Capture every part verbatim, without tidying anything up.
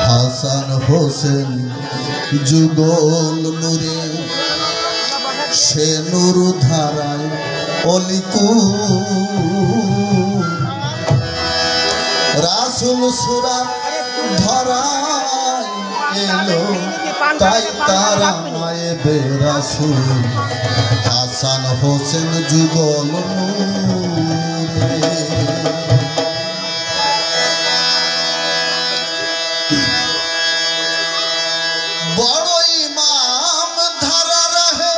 হাসান হোসেন যুগল নূরে সে নূর ধারায় অলিকু রাসূল সূরা ধরায় এলো তাই তারা নায়েবে রাসূল হাসান হোসেন যুগল নূরে। বড় ইমাম ধারা রহে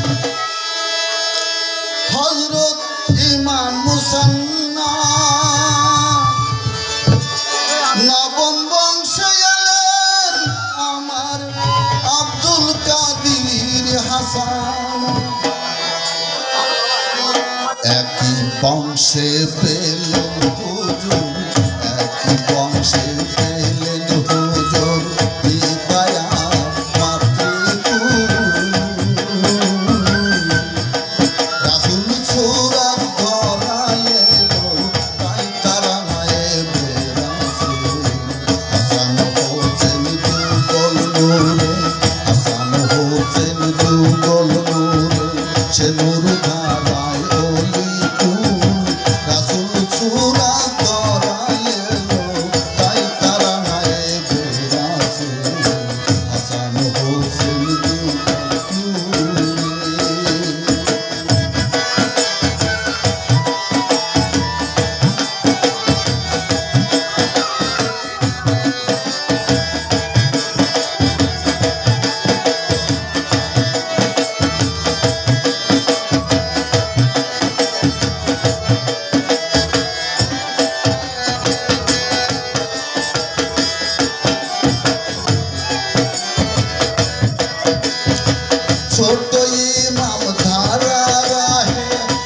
হযরত ইমাম মুসান্না নবম বংশে এলেন আমার আব্দুল কাদির হাসান একই বংশে পেলেন হুজুর একই বংশে পেলেন হুজুর সে নূর ধারায় অলিকু রাসূল সূরা ধরায় এলো তাই তারা নায়েবে রাসূল হাসান হোসেন যুগল ছোট ইমাম ধারা রাহে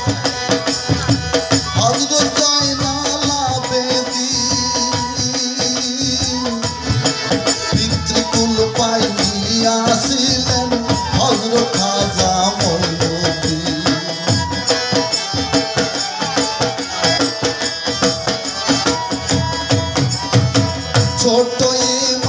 হযরত জয়নাল আবেদীন পিতৃকুল পাইয়াছিলেন হযরত খাজা মঈনুদ্দিন ছোট